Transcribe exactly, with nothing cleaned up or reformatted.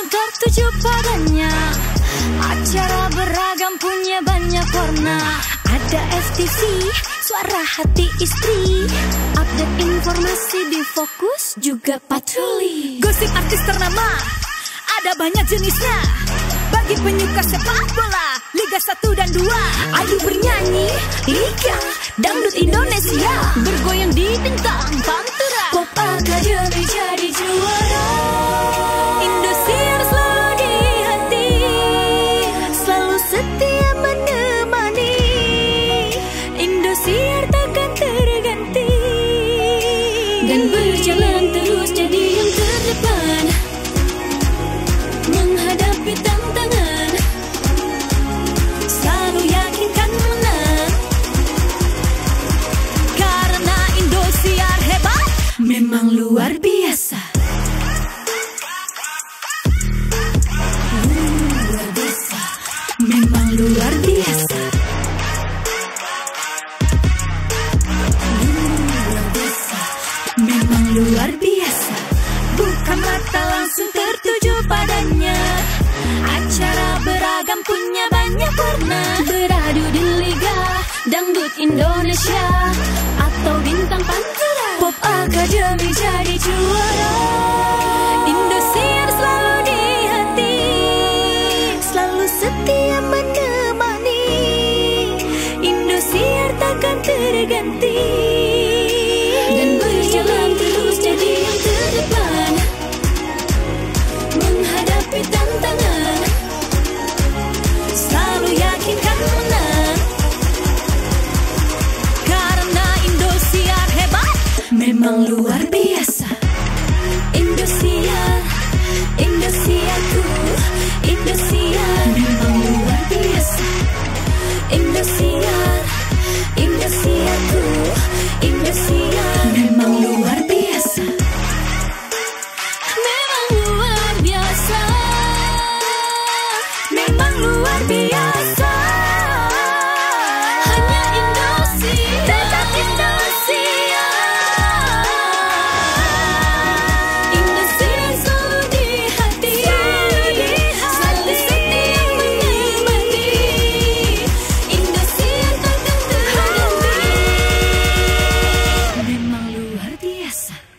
tertuju padanya. Acara beragam punya banyak warna. Ada F T V, suara hati istri. Update informasi di Fokus, juga patroli. Gosip artis ternama, ada banyak jenisnya. Bagi penyuka sepak bola, Liga satu dan dua. Ayu bernyanyi, Liga Dangdut Indonesia. Bergoyang di bintang Pantura. Pop Academy jadi juara. Indosiar selalu di hati, selalu setia menemani. Indosiar takkan terganti, dan berjalan terus jadi yang terdepan, menghadapi tantangan, selalu yakinkan menang. Karena Indosiar hebat, memang luar biasa. Luar biasa, memang luar biasa. Luar biasa, memang luar biasa. buka mata langsung tertuju padanya. Acara beragam punya banyak warna. Beradu di Liga Dangdut Indonesia atau bintang Pantura. Pop Academy jadi juara. Indosiar selalu di hati, selalu setia menemani. Indosiar takkan terganti, dan berjalan terus jadi yang terdepan, menghadapi tantangan, selalu yakinkan menang. Karena Indosiar hebat, memang luar biasa. Indosiar, Indosiarku, Indosiar, memang luar biasa. Indosiar, Indosiarku, Indosiar, memang luar biasa. memang luar biasa, memang luar biasa. Hanya Indosiar, tetap Indosiar. Indosiar selalu di hati, selalu setia menemani. Indosiar takkan terganti, Memang luar biasa.